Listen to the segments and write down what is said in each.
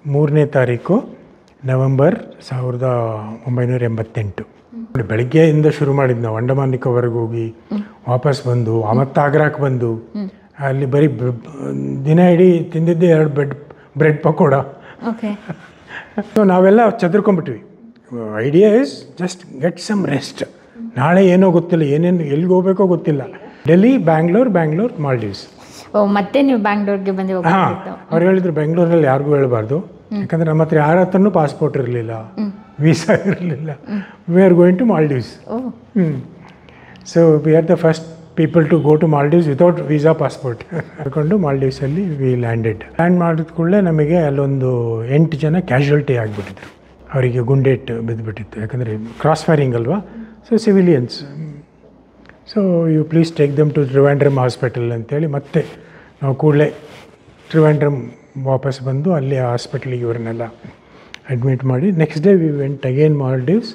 3ನೇ ತಾರೀಕು ನವೆಂಬರ್ 1988. ಬೆಳಗ್ಗೆಯಿಂದ ಶುರು ಮಾಡಿದ್ದು ನಾವು. ಅಂಡಮಾನ್ ನಿಕೋಬಾರ್ಗೆ ಹೋಗಿ ವಾಪಸ್ ಬಂದು ಮತ್ತೆ ಆಗ್ರಾಕ್ಕೆ ಬಂದು ಅಲ್ಲಿ ಬರೀ ದಿನ ಇಡೀ ತಿಂದಿದ್ದೆ 2 ಬ್ರೆಡ್ ಪಕೋಡ. ಸೊ ನಾವೆಲ್ಲ ಚದುರ್ಕೊಂಡ್ಬಿಟ್ವಿ. Idea is just get some rest. ನಾಳೆ ಏನೋ ಗೊತ್ತಿಲ್ಲ, ಏನೇನು ಎಲ್ಲಿಗೆ ಹೋಗ್ಬೇಕೋ ಗೊತ್ತಿಲ್ಲ. ಡೆಲ್ಲಿ, ಬ್ಯಾಂಗ್ಳೂರ್, ಮಾಲ್ಡೀವ್ಸ್. ಮತ್ತೆ ನೀವು ಬ್ಯಾಂಗ್ಳೂರ್ಗೆ ಬಂದು? ಹಾಂ, ಅವ್ರು ಹೇಳಿದ್ರು ಬೆಂಗಳೂರಲ್ಲಿ ಯಾರಿಗೂ ಹೇಳಬಾರ್ದು, ಯಾಕಂದರೆ ನಮ್ಮ ಹತ್ರ ಯಾರ ಹತ್ರನೂ ಪಾಸ್ಪೋರ್ಟ್ ಇರಲಿಲ್ಲ, ವೀಸಾ ಇರಲಿಲ್ಲ. We are going to Maldives. So we are the first people to go to Maldives without visa passport. ಕರ್ಕೊಂಡು ಮಾಲ್ಡೀವ್ಸಲ್ಲಿ ವಿ ಲ್ಯಾಂಡ್ ಮಾಡಿದ ಕೂಡಲೇ ನಮಗೆ ಅಲ್ಲೊಂದು 8 ಜನ ಕ್ಯಾಶುಯಾಲಿಟಿ ಆಗಿಬಿಟ್ಟಿದ್ರು. ಅವರಿಗೆ ಗುಂಡೇಟ್ ಬಿದ್ದುಬಿಟ್ಟಿತ್ತು, ಯಾಕಂದರೆ ಕ್ರಾಸ್ ಫೈರಿಂಗ್ ಅಲ್ವಾ. So civilians. So you please take them to Trivandrum hospital ಅಂತೇಳಿ ಮತ್ತೆ ನಾವು ಕೂಡಲೇ ತ್ರಿವೆಂಡ್ರಮ್ ವಾಪಸ್ ಬಂದು ಅಲ್ಲಿ ಹಾಸ್ಪಿಟ್ಲಿಗೆ ಇವರನ್ನೆಲ್ಲ ಅಡ್ಮಿಟ್ ಮಾಡಿ next day we went again Maldives.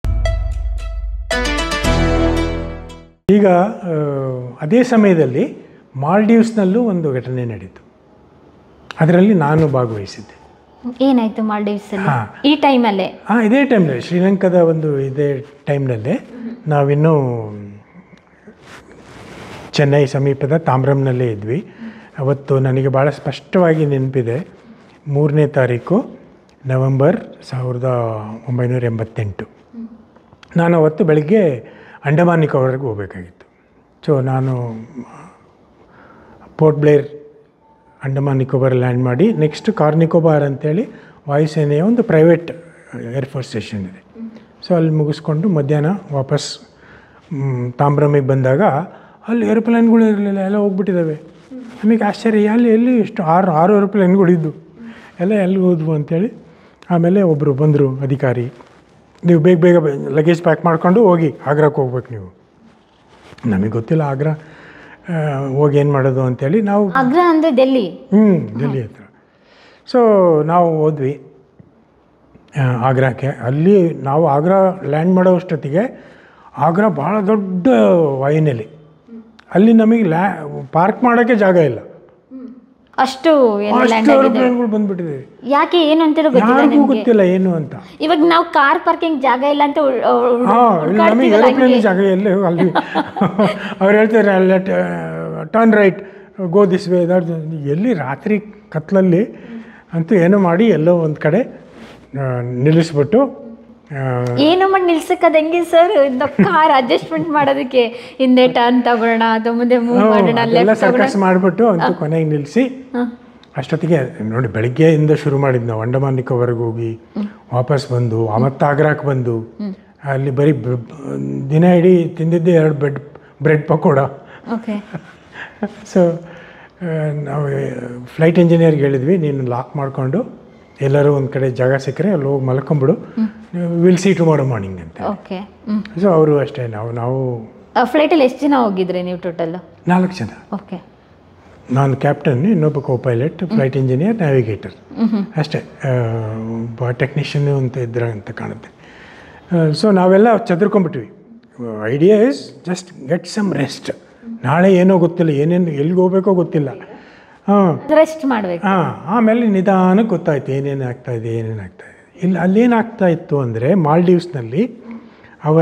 ಈಗ ಅದೇ ಸಮಯದಲ್ಲಿ ಮಾಲ್ಡೀವ್ಸ್ನಲ್ಲೂ ಒಂದು ಘಟನೆ ನಡೀತು. ಅದರಲ್ಲಿ ನಾನು ಭಾಗವಹಿಸಿದ್ದೆ. ಏನಾಯಿತು ಮಾಲ್ಡೀವ್ಸ್ ಈ ಟೈಮಲ್ಲೇ? ಹಾಂ, ಇದೇ ಟೈಮ್ನಲ್ಲಿ ಶ್ರೀಲಂಕಾದ ಇದೇ ಟೈಮ್ನಲ್ಲೇ ನಾವಿನ್ನೂ ಚೆನ್ನೈ ಸಮೀಪದ ತಾಮ್ರಂನಲ್ಲೇ ಇದ್ವಿ. ಅವತ್ತು ನನಗೆ ಭಾಳ ಸ್ಪಷ್ಟವಾಗಿ ನೆನಪಿದೆ. 3ನೇ ತಾರೀಕು ನವೆಂಬರ್ 1988. ನಾನು ಅವತ್ತು ಬೆಳಗ್ಗೆ ಅಂಡಮಾನ್ ನಿಕೋಬಾರ್ಗೆ ಹೋಗಬೇಕಾಗಿತ್ತು. ಸೊ ನಾನು ಪೋರ್ಟ್ ಬ್ಲೇರ್ ಅಂಡಮಾನ್ ನಿಕೋಬಾರ್ ಲ್ಯಾಂಡ್ ಮಾಡಿ ನೆಕ್ಸ್ಟ್ ಕಾರ್ ನಿಕೋಬಾರ್ ಅಂತೇಳಿ ವಾಯುಸೇನೆಯ ಒಂದು ಪ್ರೈವೇಟ್ ಏರ್ಫೋರ್ಸ್ ಸ್ಟೇಷನ್ ಇದೆ. ಸೊ ಅಲ್ಲಿ ಮುಗಿಸ್ಕೊಂಡು ಮಧ್ಯಾಹ್ನ ವಾಪಸ್ ತಾಮ್ರಮಿಗೆ ಬಂದಾಗ ಅಲ್ಲಿ ಏರೋಪ್ಲೇನ್ಗಳು ಇರಲಿಲ್ಲ, ಎಲ್ಲ ಹೋಗ್ಬಿಟ್ಟಿದ್ದಾವೆ. ನಮಗೆ ಆಶ್ಚರ್ಯ, ಎಲ್ಲಿ ಎಷ್ಟು 6 ಏರೋಪ್ಲೇನ್ಗಳಿದ್ದು ಎಲ್ಲ ಎಲ್ಲಿ ಹೋದ್ವು ಅಂತೇಳಿ. ಆಮೇಲೆ ಒಬ್ಬರು ಬಂದರು ಅಧಿಕಾರಿ, ನೀವು ಬೇಗ ಲಗೇಜ್ ಪ್ಯಾಕ್ ಮಾಡಿಕೊಂಡು ಹೋಗಿ ಆಗ್ರಾಕ್ಕೆ ಹೋಗ್ಬೇಕು ನೀವು. ನಮಗೆ ಗೊತ್ತಿಲ್ಲ ಆಗ್ರಾ ಹೋಗಿ ಏನು ಮಾಡೋದು ಅಂತೇಳಿ ನಾವು. ಆಗ್ರಾ ಅಂದರೆ ಡೆಲ್ಲಿ? ಡೆಲ್ಲಿ ಹತ್ರ. ಸೊ ನಾವು ಹೋದ್ವಿ ಆಗ್ರಾಕ್ಕೆ. ಅಲ್ಲಿ ನಾವು ಆಗ್ರಾ ಲ್ಯಾಂಡ್ ಮಾಡೋ ಅಷ್ಟೊತ್ತಿಗೆ ಆಗ್ರಾ ಭಾಳ ದೊಡ್ಡ ವಾಯುನೆಲೆ. ಅಲ್ಲಿ ನಮಗೆ ಪಾರ್ಕ್ ಮಾಡೋಕ್ಕೆ ಜಾಗ ಇಲ್ಲ, ಅಷ್ಟು ಏರೋಪ್ಲೇನ್ಗಳು ಬಂದ್ಬಿಟ್ಟಿದೆ. ಯಾಕೆ ಏನು ಅಂತ ಯಾರಿಗೂ ಗೊತ್ತಿಲ್ಲ ಏನು ಅಂತ. ಇವಾಗ ನಾವು ಕಾರ್ ಪಾರ್ಕಿಂಗ್ ಜಾಗ ಇಲ್ಲ ಅಂತ ನಮಗೆ ಏರೋಪ್ಲೇನ್ ಜಾಗ ಎಲ್ಲೇ ಅಲ್ಲಿ ಅವ್ರು ಹೇಳ್ತಾರೆ ಅಲ್ಲ turn right, go this way. ಎಲ್ಲಿ ರಾತ್ರಿ ಕತ್ಲಲ್ಲಿ ಅಂತೂ ಏನೋ ಮಾಡಿ ಎಲ್ಲೋ ಒಂದು ಕಡೆ ನಿಲ್ಲಿಸ್ಬಿಟ್ಟು. ಏನೋ ಮಾಡಿ ನಿಲ್ಸಕ್ಕದ ಹೆಂಗೆ ಸರ್? ಕಾರ್ ಅಡ್ಜಸ್ಟ್ಮೆಂಟ್ ಮಾಡೋದಕ್ಕೆ ಹಿಂದೆ ಟರ್ನ್ ತಗೊಳ್ಳೋಣ ಅಥವಾ ಮುಂದೆ ಮೂವ್ ಮಾಡೋಣ ಎಲ್ಲ ಸರ್ಕಸ್ ಮಾಡಿಬಿಟ್ಟು ಅಂತೂ ಕೊನೆಗೆ ನಿಲ್ಲಿಸಿ. ಅಷ್ಟೊತ್ತಿಗೆ ನೋಡಿ, ಬೆಳಗ್ಗೆಯಿಂದ ಶುರು ಮಾಡಿದ್ದು ನಾವು. ಅಂಡಮಾನ್ ನಿಕೋಬಾರ್ಗೆ ಹೋಗಿ ವಾಪಸ್ ಬಂದು ಮತ್ತೆ ಆಗ್ರಾಕ್ಕೆ ಬಂದು ಅಲ್ಲಿ ಬರೀ ದಿನ ಇಡೀ ತಿಂದಿದ್ದೆ 2 ಬ್ರೆಡ್ ಪಕೋಡ. ಸೊ ನಾವು ಫ್ಲೈಟ್ ಇಂಜಿನಿಯರ್ಗೆ ಹೇಳಿದ್ವಿ, ನೀನು ಲಾಕ್ ಮಾಡಿಕೊಂಡು ಎಲ್ಲರೂ ಒಂದು ಕಡೆ ಜಾಗ ಸಿಕ್ಕರೆ ಅಲ್ಲಿ ಹೋಗಿ ಮಲ್ಕೊಂಬಿಡು, ವಿಲ್ ಸಿ ಟುಮಾರೋ ಮಾರ್ನಿಂಗ್ ಅಂತ. ಸೊ ಅವರು ಅಷ್ಟೇ. ನಾವು ಫ್ಲೈಟಲ್ಲಿ ಎಷ್ಟು ಜನ ಹೋಗಿದ್ರಿ ನೀವು ಟೋಟಲ್? 4 ಜನ. ನಾನು ಕ್ಯಾಪ್ಟನ್, ಇನ್ನೊಬ್ಬ co pilot, flight engineer, navigator ಅಷ್ಟೇ. ಟೆಕ್ನಿಷಿಯನ್ ಅಂತ ಇದ್ರ ಅಂತ ಕಾಣುತ್ತೆ. ಸೊ ನಾವೆಲ್ಲ ಚದುರ್ಕೊಂಡ್ಬಿಟ್ವಿ. Idea is just get some rest. ನಾಳೆ ಏನೋ ಗೊತ್ತಿಲ್ಲ, ಏನೇನು ಎಲ್ಲಿಗೆ ಹೋಗ್ಬೇಕೋ ಗೊತ್ತಿಲ್ಲ. ರೆಸ್ಟ್ ಮಾಡಬೇಕು. ಆಮೇಲೆ ನಿಧಾನಕ್ಕೆ ಗೊತ್ತಾಯ್ತು ಏನೇನು ಆಗ್ತಾಯಿದೆ. ಇಲ್ಲಿ ಅಲ್ಲೇನಾಗ್ತಾ ಇತ್ತು ಅಂದರೆ ಮಾಲ್ಡೀವ್ಸ್ನಲ್ಲಿ ಅವರ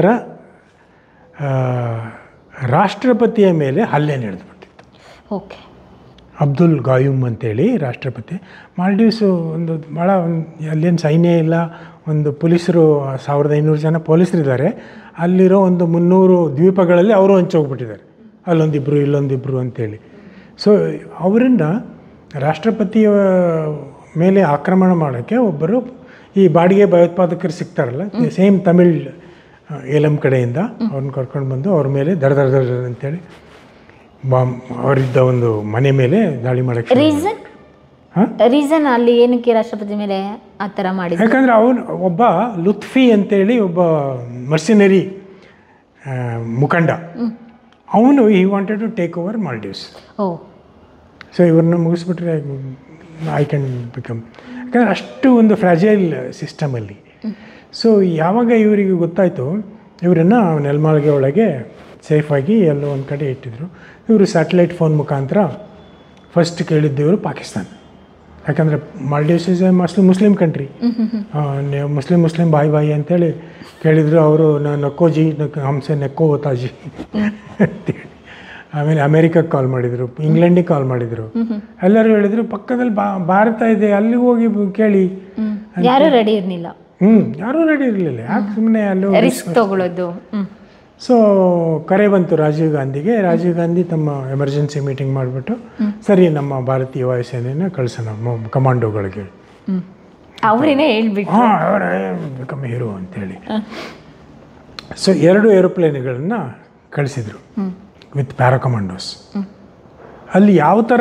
ರಾಷ್ಟ್ರಪತಿಯ ಮೇಲೆ ಹಲ್ಲೆ ನಡೆದುಬಿಟ್ಟಿತ್ತು. ಅಬ್ದುಲ್ ಗಾಯೂಮ್ ಅಂತೇಳಿ ರಾಷ್ಟ್ರಪತಿ. ಮಾಲ್ಡೀವ್ಸು ಭಾಳ ಅಲ್ಲೇನು ಸೈನ್ಯ ಇಲ್ಲ, ಒಂದು ಪೊಲೀಸರು 1500 ಜನ ಪೊಲೀಸರಿದ್ದಾರೆ. ಅಲ್ಲಿರೋ 300 ದ್ವೀಪಗಳಲ್ಲಿ ಅವರು ಹಂಚೋಗ್ಬಿಟ್ಟಿದ್ದಾರೆ, ಅಲ್ಲೊಂದಿಬ್ಬರು ಇಲ್ಲೊಂದಿಬ್ಬರು ಅಂತೇಳಿ. ಸೊ ಅವರಿಂದ ರಾಷ್ಟ್ರಪತಿಯ ಮೇಲೆ ಆಕ್ರಮಣ ಮಾಡೋಕ್ಕೆ ಒಬ್ಬರು ಈ ಬಾಡಿಗೆ ಭಯೋತ್ಪಾದಕರು ಸಿಗ್ತಾರಲ್ಲ, ಸೇಮ್ ತಮಿಳ್ ಏಲಂ ಕಡೆಯಿಂದ ಅವ್ರನ್ನ ಕರ್ಕೊಂಡು ಬಂದು ಅವ್ರ ಮೇಲೆ ದಡ ಅಂತೇಳಿ ಅವರಿದ್ದ ಒಂದು ಮನೆ ಮೇಲೆ ದಾಳಿ ಮಾಡೋಕ್ಕೆ. ರೀಸನ್ ಅಲ್ಲಿ ಏನಕ್ಕೆ ರಾಷ್ಟ್ರಪತಿ ಮೇಲೆ ಆ ಥರ ಮಾಡಿದ್ರು? ಯಾಕಂದರೆ ಅವನು ಒಬ್ಬ ಲುತ್ಫಿ ಅಂತೇಳಿ ಒಬ್ಬ ಮರ್ಸಿನರಿ ಮುಖಂಡ. ಅವನು he wanted to take over Maldives. So ಇವ್ರನ್ನ ಮುಗಿಸ್ಬಿಟ್ರೆ ಐ ಕ್ಯಾನ್ ಬಿಕಮ್, ಯಾಕಂದರೆ ಅಷ್ಟು ಒಂದು ಫ್ರಾಜೈಲ್ ಸಿಸ್ಟಮಲ್ಲಿ. ಸೊ ಯಾವಾಗ ಇವರಿಗೆ ಗೊತ್ತಾಯಿತು, ಇವರನ್ನು ನೆಲಮಾಳಿಗೆ ಒಳಗೆ ಸೇಫಾಗಿ ಎಲ್ಲೋ ಒಂದು ಕಡೆ ಇಟ್ಟಿದ್ರು. ಇವರು ಸ್ಯಾಟಲೈಟ್ ಫೋನ್ ಮುಖಾಂತರ ಫಸ್ಟ್ ಕೇಳಿದ್ದವರು ಪಾಕಿಸ್ತಾನ. ಯಾಕಂದರೆ Maldives is a Muslim country. ನೀವು ಮುಸ್ಲಿಂ ಬಾಯಿ ಅಂತೇಳಿ ಕೇಳಿದರು. ಅವರು ನಕ್ಕೋಜಿ ಹಂಸೆ ನೆಕ್ಕೋ ಹೋತಾಜಿ ಅಂತೇಳಿ. ಆಮೇಲೆ ಅಮೇರಿಕಕ್ಕೆ ಕಾಲ್ ಮಾಡಿದರು, ಇಂಗ್ಲೆಂಡಿಗೆ ಕಾಲ್ ಮಾಡಿದರು. ಎಲ್ಲರೂ ಹೇಳಿದರು ಪಕ್ಕದಲ್ಲಿ ಭಾರತ ಇದೆ, ಅಲ್ಲಿಗೆ ಹೋಗಿ ಕೇಳಿ. ಯಾರೂ ರೆಡಿ ಇರಲಿಲ್ಲ. ಯಾರೂ ರೆಡಿ ಇರಲಿಲ್ಲ. ಯಾಕೆ ಸುಮ್ಮನೆ ಅಲ್ಲಿ ರಿಸ್ಕ್ ತಗೊಳ್ಳೋದು. ಸೊ ಕರೆ ಬಂತು ರಾಜೀವ್ ಗಾಂಧಿಗೆ. ರಾಜೀವ್ ಗಾಂಧಿ ತಮ್ಮ ಎಮರ್ಜೆನ್ಸಿ ಮೀಟಿಂಗ್ ಮಾಡಿಬಿಟ್ಟು ಸರಿ ನಮ್ಮ ಭಾರತೀಯ ವಾಯುಸೇನೆಯನ್ನು ಕಳಿಸೋಣ ಕಮಾಂಡೋಗಳಿಗೆ. ಅವರೇನೇ ಹೇಳ್ಬಿಟ್ಟು ಅವರೇ ಬಿಕಮ್ ಹೀರೋ ಅಂತೇಳಿ. ಸೊ 2 ಏರೋಪ್ಲೇನ್ಗಳನ್ನು ಕಳಿಸಿದರು ವಿತ್ ಪ್ಯಾರಾಕಮಾಂಡೋಸ್. ಅಲ್ಲಿ ಯಾವ ಥರ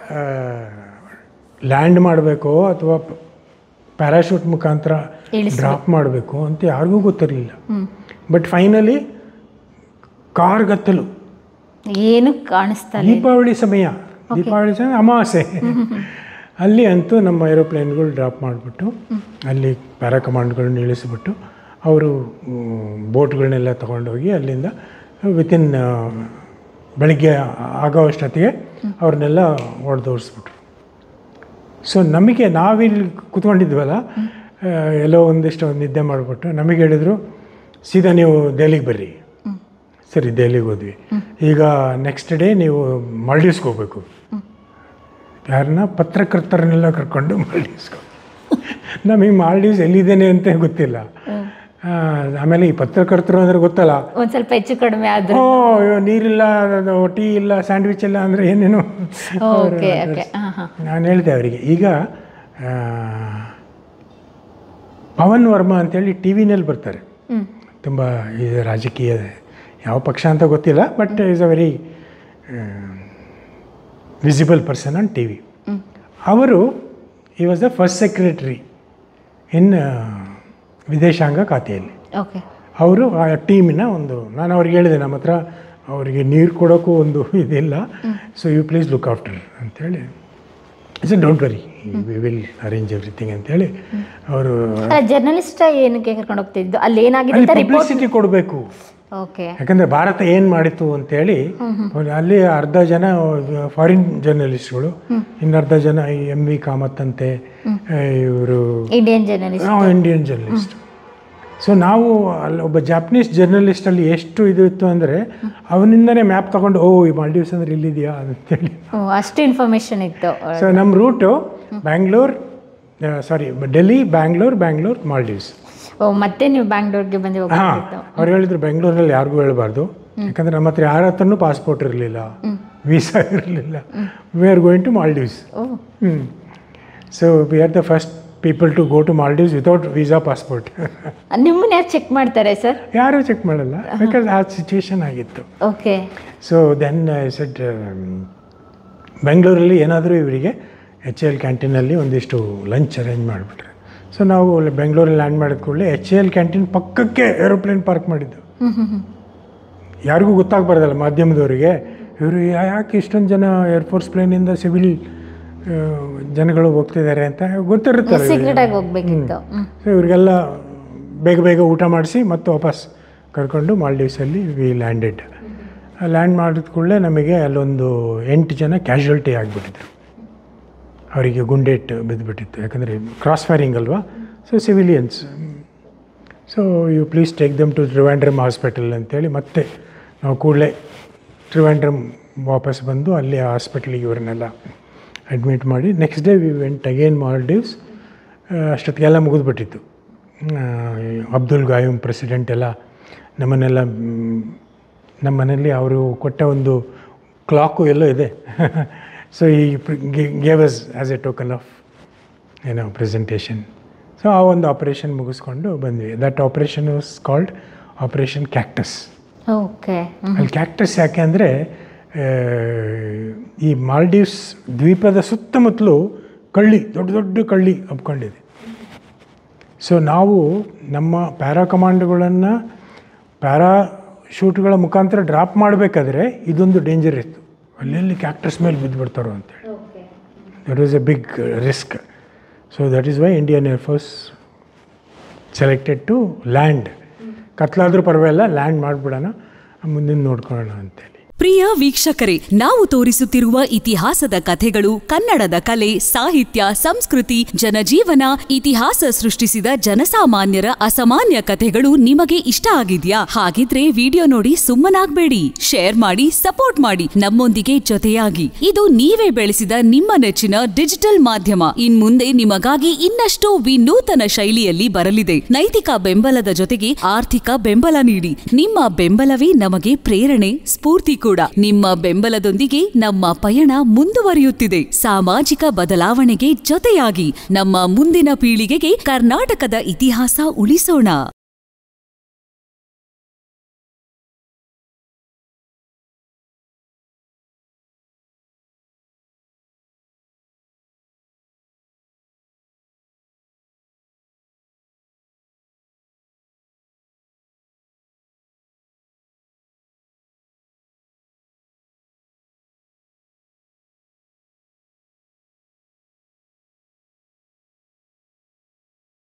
ಲ್ಯಾಂಡ್ ಮಾಡಬೇಕೋ ಅಥವಾ ಪ್ಯಾರಾಶೂಟ್ ಮುಖಾಂತರ ಡ್ರಾಪ್ ಮಾಡಬೇಕು ಅಂತ ಯಾರಿಗೂ ಗೊತ್ತಿರಲಿಲ್ಲ. ಬಟ್ ಫೈನಲಿ ಕಾರ್ಗತ್ತಲು, ಏನು ಕಾಣಿಸ್ತಾ ದೀಪಾವಳಿ ಸಮಯ ಅಮಾವಾಸ್ಯೆ ಅಲ್ಲಿ ಅಂತೂ ನಮ್ಮ ಏರೋಪ್ಲೇನ್ಗಳು ಡ್ರಾಪ್ ಮಾಡಿಬಿಟ್ಟು ಅಲ್ಲಿ ಪ್ಯಾರಾಕಮಾಂಡ್ಗಳನ್ನ ಇಳಿಸಿಬಿಟ್ಟು ಅವರು ಬೋಟ್ಗಳನ್ನೆಲ್ಲ ತೊಗೊಂಡೋಗಿ ಅಲ್ಲಿಂದ ವಿತಿನ್ ಬೆಳಗ್ಗೆ ಆಗೋಷ್ಟೊತ್ತಿಗೆ ಅವ್ರನ್ನೆಲ್ಲ ಹೊಡೆದೋಡಿಸ್ಬಿಟ್ರು. ಸೊ ನಮಗೆ ನಾವಿಲ್ಲಿ ಕೂತ್ಕೊಂಡಿದ್ವಲ್ಲ, ಎಲ್ಲೋ ಒಂದಿಷ್ಟು ನಿದ್ದೆ ಮಾಡಿಬಿಟ್ಟು ನಮಗೆ ಹೇಳಿದರು ಸೀದಾ ನೀವು ದೆಹಲಿಗೆ ಬರ್ರಿ. ಸರಿ, ದೆಹಲಿಗೆ ಹೋದ್ವಿ. ಈಗ ನೆಕ್ಸ್ಟ್ ಡೇ ನೀವು ಮಾಲ್ಡೀವ್ಸ್ಗೆ ಹೋಗ್ಬೇಕು. ಯಾರನ್ನ ಪತ್ರಕರ್ತರನ್ನೆಲ್ಲ ಕರ್ಕೊಂಡು ಮಾಲ್ಡೀವ್ಸ್ಗೆ. ನಮಗೆ ಮಾಲ್ಡೀವ್ಸ್ ಎಲ್ಲಿದ್ದೇನೆ ಅಂತ ಗೊತ್ತಿಲ್ಲ. ಆಮೇಲೆ ಈ ಪತ್ರಕರ್ತರು ಅಂದರೆ ಗೊತ್ತಲ್ಲ, ಒಂದು ಸ್ವಲ್ಪ ಹೆಚ್ಚು ಕಡಿಮೆ ಆದರೂ ನೀರಿಲ್ಲ, ಟೀ ಇಲ್ಲ, ಸ್ಯಾಂಡ್ವಿಚ್ ಇಲ್ಲ ಅಂದರೆ ಏನೇನು. ನಾನು ಹೇಳಿದೆ ಅವರಿಗೆ, ಈಗ ಪವನ್ ವರ್ಮಾ ಅಂತೇಳಿ ಟಿ ವಿನಲ್ಲಿ ಬರ್ತಾರೆ, ತುಂಬ ಈ ರಾಜಕೀಯ ಯಾವ ಪಕ್ಷ ಅಂತ ಗೊತ್ತಿಲ್ಲ, but is a very visible person on T V. ಅವರು he was the first secretary in ವಿದೇಶಾಂಗ ಖಾತೆಯಲ್ಲಿ. ಅವರು ಆ ಟೀಮಿನ ನಾನು ಅವ್ರಿಗೆ ಹೇಳಿದೆ, ನಮ್ಮ ಹತ್ರ ಅವರಿಗೆ ನೀರು ಕೊಡೋಕ್ಕೂ ಒಂದು ಇದಿಲ್ಲ, so you please look after ಅಂತೇಳಿ. It's don't worry, we will arrange everything ಅಂತೇಳಿ. ಅವರು ಜರ್ನಲಿಸ್ಟ್ ಏನಕ್ಕೆ ಕರ್ಕೊಂಡು ಹೋಗ್ತಿದ್ದು, ಅಲ್ಲಿ ಏನಾಗಿದೆ ಪಬ್ಲಿಸಿಟಿ ಕೊಡಬೇಕು. ಯಾಕಂದರೆ ಭಾರತ ಏನು ಮಾಡಿತು ಅಂತೇಳಿ ಅಲ್ಲಿ ಅರ್ಧ ಜನ ಫಾರಿನ್ ಜರ್ನಲಿಸ್ಟ್ಗಳು, ಇನ್ನರ್ಧ ಜನ MV ಕಾಮತ್ ಅಂತೆ ಇವರು ಇಂಡಿಯನ್ ಜರ್ನಲಿಸ್ಟ್. ಸೊ ನಾವು ಅಲ್ಲಿ ಒಬ್ಬ ಜಾಪನೀಸ್ ಜರ್ನಲಿಸ್ಟಲ್ಲಿ ಎಷ್ಟು ಇದು ಇತ್ತು ಅಂದರೆ ಅವನಿಂದನೇ ಮ್ಯಾಪ್ ತಗೊಂಡು ಈ ಮಾಲ್ಡೀವ್ಸ್ ಅಂದ್ರೆ ಇಲ್ಲಿದೆಯಾ ಅಂತೇಳಿ ಅಷ್ಟು ಇನ್ಫಾರ್ಮೇಷನ್ ಇತ್ತು. ಸೊ ನಮ್ಮ ರೂಟು ಡೆಲ್ಲಿ, ಬ್ಯಾಂಗ್ಳೂರ್, ಮಾಲ್ಡೀವ್ಸ್. ಮತ್ತೆ ನೀವು ಬ್ಯಾಂಗ್ಳೂರ್ಗೆ ಬಂದು ಅವ್ರು ಹೇಳಿದ್ರು ಬೆಂಗಳೂರಲ್ಲಿ ಯಾರಿಗೂ ಹೇಳಬಾರ್ದು, ಯಾಕಂದರೆ ನಮ್ಮ ಹತ್ರ ಯಾರ ಹತ್ರನೂ ಪಾಸ್ಪೋರ್ಟ್ ಇರಲಿಲ್ಲ, ವೀಸಾ ಇರಲಿಲ್ಲ. We are going to Maldives. So we are the first people to go to Maldives without visa, passport. ನಿಮ್ಮನ್ನ ಯಾರು ಚೆಕ್ ಮಾಡ್ತಾರೆ ಸರ್? ಯಾರೂ ಚೆಕ್ ಮಾಡಲ್ಲ, ಬಿಕಾಸ್ ಆ ಸಿಚುವೇಶನ್ ಆಗಿತ್ತು. ಸೊ ದೆನ್ ಐ ಸೆಡ್ ಬೆಂಗಳೂರಲ್ಲಿ ಏನಾದರೂ ಇವರಿಗೆ HAL ಕ್ಯಾಂಟೀನಲ್ಲಿ ಒಂದಿಷ್ಟು ಲಂಚ್ ಅರೇಂಜ್ ಮಾಡಿಬಿಟ್ರೆ. ಸೊ ನಾವು ಬೆಂಗಳೂರಲ್ಲಿ ಲ್ಯಾಂಡ್ ಮಾಡಿದ ಕೂಡಲೇ HAL ಕ್ಯಾಂಟೀನ್ ಪಕ್ಕಕ್ಕೆ ಏರೋಪ್ಲೇನ್ ಪಾರ್ಕ್ ಮಾಡಿದ್ದು. ಯಾರಿಗೂ ಗೊತ್ತಾಗಬಾರ್ದಲ್ಲ ಮಾಧ್ಯಮದವರಿಗೆ, ಇವರು ಯಾಕೆ ಇಷ್ಟೊಂದು ಜನ ಏರ್ಫೋರ್ಸ್ ಪ್ಲೇನಿಂದ ಸಿವಿಲ್ ಜನಗಳು ಹೋಗ್ತಿದ್ದಾರೆ ಅಂತ ಗೊತ್ತಿರುತ್ತಲ್ಲ. ಸೊ ಇವರಿಗೆಲ್ಲ ಬೇಗ ಊಟ ಮಾಡಿಸಿ ಮತ್ತೆ ವಾಪಸ್ ಕರ್ಕೊಂಡು ಮಾಲ್ಡೀವ್ಸಲ್ಲಿ ವಿ ಲ್ಯಾಂಡೆಡ್. ಲ್ಯಾಂಡ್ ಮಾಡಿದ ಕೂಡಲೇ ನಮಗೆ ಅಲ್ಲೊಂದು 8 ಜನ ಕ್ಯಾಶುಯಾಲಿಟಿ ಆಗಿಬಿಟ್ಟಿದ್ರು. ಅವರಿಗೆ ಗುಂಡೇಟು ಬಿದ್ದುಬಿಟ್ಟಿತ್ತು, ಯಾಕಂದರೆ ಕ್ರಾಸ್ ಫೈರಿಂಗ್ ಅಲ್ವಾ. So civilians. So you please take them to Trivandrum hospital ಅಂತೇಳಿ ಮತ್ತೆ ನಾವು ಕೂಡಲೇ ತ್ರಿವೆಂಡ್ರಮ್ ವಾಪಸ್ ಬಂದು ಅಲ್ಲಿ ಹಾಸ್ಪಿಟ್ಲಿಗೆ ಇವರನ್ನೆಲ್ಲ ಅಡ್ಮಿಟ್ ಮಾಡಿ next day we went again Maldives. ಅಷ್ಟೊತ್ತಿಗೆಲ್ಲ ಮುಗಿದ್ಬಿಟ್ಟಿತ್ತು. ಅಬ್ದುಲ್ ಗಾಯೂಮ್ ಪ್ರೆಸಿಡೆಂಟ್ ಎಲ್ಲ ನಮ್ಮ ಮನೆಯಲ್ಲಿ ಅವರು ಕೊಟ್ಟ ಒಂದು ಕ್ಲಾಕು ಎಲ್ಲೋ ಇದೆ. So he gave us as a token of presentation. So ಆ ಒಂದು ಆಪರೇಷನ್ ಮುಗಿಸ್ಕೊಂಡು ಬಂದ್ವಿ. That operation was called operation cactus. ಅಲ್ಲಿ ಕ್ಯಾಕ್ಟಸ್ ಯಾಕೆ ಅಂದರೆ ಈ ಮಾಲ್ಡೀವ್ಸ್ ದ್ವೀಪದ ಸುತ್ತಮುತ್ತಲೂ ದೊಡ್ಡ ಕಳ್ಳಿ ಹಬ್ಕೊಂಡಿದೆ. ಸೊ ನಾವು ನಮ್ಮ ಪ್ಯಾರಾಕಮಾಂಡ್ಗಳನ್ನು ಪ್ಯಾರಾಶೂಟ್ಗಳ ಮುಖಾಂತರ ಡ್ರಾಪ್ ಮಾಡಬೇಕಾದ್ರೆ ಇದೊಂದು ಡೇಂಜರ್ ಇತ್ತು, ಅಲ್ಲೆಲ್ಲಿ ಕ್ಯಾಕ್ಟಸ್ ಮೇಲೆ ಬಿದ್ದುಬಿಡ್ತಾರೋ ಅಂತೇಳಿ. That was a big risk. So that is why Indian air force selected to land. ಕತ್ಲಾದರೂ ಪರವಾಗಿಲ್ಲ, ಲ್ಯಾಂಡ್ ಮಾಡಿಬಿಡೋಣ, ಮುಂದಿನ ನೋಡ್ಕೊಳ್ಳೋಣ ಅಂತೇಳಿ. ಪ್ರಿಯ ವೀಕ್ಷಕರೇ, ನಾವು ತೋರಿಸುತ್ತಿರುವ ಇತಿಹಾಸದ ಕಥೆಗಳು ಕನ್ನಡದ ಕಲೆ, ಸಾಹಿತ್ಯ, ಸಂಸ್ಕೃತಿ, ಜನಜೀವನ, ಇತಿಹಾಸ ಸೃಷ್ಟಿಸಿದ ಜನಸಾಮಾನ್ಯರ ಅಸಾಮಾನ್ಯ ಕಥೆಗಳು ನಿಮಗೆ ಇಷ್ಟ ಆಗಿದ್ಯಾ? ಹಾಗಿದ್ರೆ ವಿಡಿಯೋ ನೋಡಿ ಸುಮ್ಮನಾಗ್ಬೇಡಿ, ಶೇರ್ ಮಾಡಿ, ಸಪೋರ್ಟ್ ಮಾಡಿ, ನಮ್ಮೊಂದಿಗೆ ಜೊತೆಯಾಗಿ. ಇದು ನೀವೇ ಬೆಳೆಸಿದ ನಿಮ್ಮ ನೆಚ್ಚಿನ ಡಿಜಿಟಲ್ ಮಾಧ್ಯಮ. ಇನ್ಮುಂದೆ ನಿಮಗಾಗಿ ಇನ್ನಷ್ಟು ವಿನೂತನ ಶೈಲಿಯಲ್ಲಿ ಬರಲಿದೆ. ನೈತಿಕ ಬೆಂಬಲದ ಜೊತೆಗೆ ಆರ್ಥಿಕ ಬೆಂಬಲ ನೀಡಿ. ನಿಮ್ಮ ಬೆಂಬಲವೇ ನಮಗೆ ಪ್ರೇರಣೆ, ಸ್ಫೂರ್ತಿ ಕೂಡ. ನಿಮ್ಮ ಬೆಂಬಲದೊಂದಿಗೆ ನಮ್ಮ ಪಯಣ ಮುಂದುವರಿಯುತ್ತಿದೆ. ಸಾಮಾಜಿಕ ಬದಲಾವಣೆಗೆ ಜೊತೆಯಾಗಿ ನಮ್ಮ ಮುಂದಿನ ಪೀಳಿಗೆಗೆ ಕರ್ನಾಟಕದ ಇತಿಹಾಸ ಉಳಿಸೋಣ.